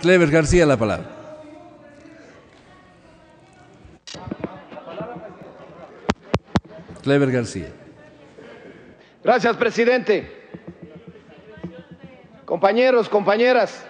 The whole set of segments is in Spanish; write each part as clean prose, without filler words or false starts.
Clever García, la palabra. Clever García. Gracias, presidente. Compañeros, compañeras,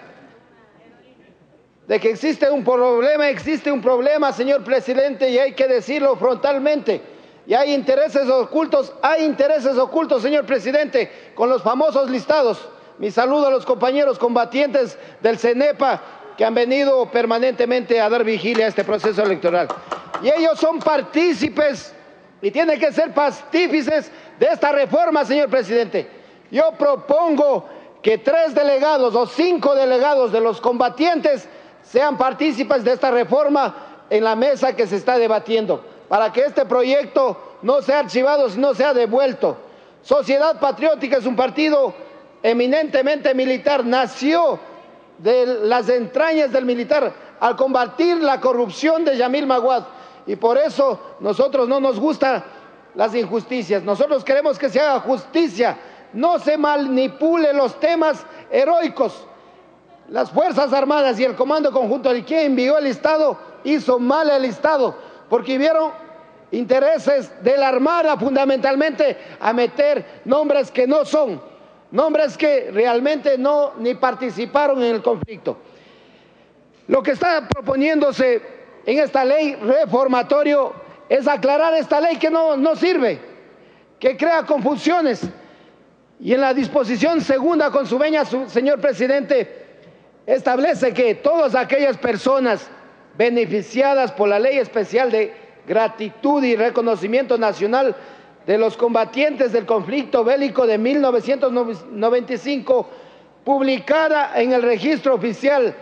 de que existe un problema, señor presidente, y hay que decirlo frontalmente. Y hay intereses ocultos, señor presidente, con los famosos listados. Mi saludo a los compañeros combatientes del CENEPA que han venido permanentemente a dar vigilia a este proceso electoral. Y ellos son partícipes y tienen que ser partícipes de esta reforma, señor presidente. Yo propongo que 3 delegados o 5 delegados de los combatientes sean partícipes de esta reforma en la mesa que se está debatiendo, para que este proyecto no sea archivado, sino sea devuelto. Sociedad Patriótica es un partido eminentemente militar, nació de las entrañas del militar al combatir la corrupción de Yamil Maguad, y por eso nosotros no nos gustan las injusticias. Nosotros queremos que se haga justicia, no se manipule los temas heroicos. Las Fuerzas Armadas y el Comando Conjunto de quien envió el Estado hizo mal el Estado, porque vieron intereses de la Armada fundamentalmente a meter nombres que no son, nombres que realmente ni participaron en el conflicto. Lo que está proponiéndose en esta ley reformatorio es aclarar esta ley que no sirve, que crea confusiones. Y en la disposición segunda con su venia, señor presidente, establece que todas aquellas personas beneficiadas por la Ley Especial de Gratitud y Reconocimiento Nacional de los Combatientes del Conflicto Bélico de 1995, publicada en el Registro Oficial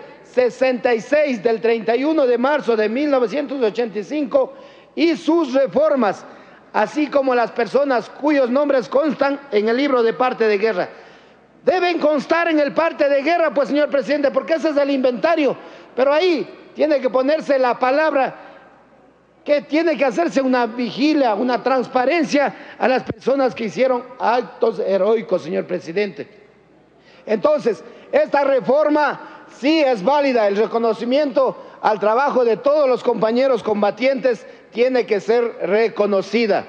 66 del 31 de marzo de 1985 y sus reformas, así como las personas cuyos nombres constan en el libro de parte de guerra. Deben constar en el parte de guerra, pues, señor presidente, porque ese es el inventario, pero ahí tiene que ponerse la palabra que tiene que hacerse una vigilia, una transparencia a las personas que hicieron actos heroicos, señor presidente. Entonces, esta reforma sí es válida, el reconocimiento al trabajo de todos los compañeros combatientes tiene que ser reconocida.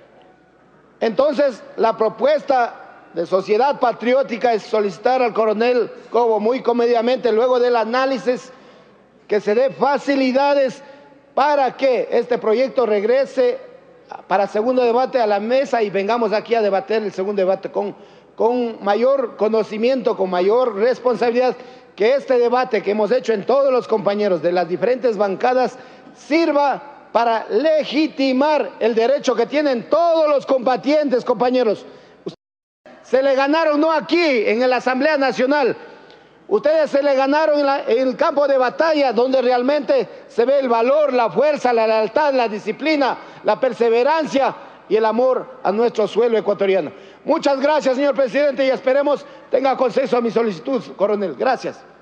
Entonces, la propuesta de Sociedad Patriótica es solicitar al coronel Cobo muy comedidamente, luego del análisis, que se dé facilidades para que este proyecto regrese para segundo debate a la mesa y vengamos aquí a debatir el segundo debate con mayor conocimiento, con mayor responsabilidad, que este debate que hemos hecho en todos los compañeros de las diferentes bancadas sirva para legitimar el derecho que tienen todos los combatientes, compañeros. Se le ganaron no aquí, en la Asamblea Nacional. Ustedes se le ganaron en el campo de batalla, donde realmente se ve el valor, la fuerza, la lealtad, la disciplina, la perseverancia y el amor a nuestro suelo ecuatoriano. Muchas gracias, señor presidente, y esperemos tenga consenso a mi solicitud, coronel. Gracias.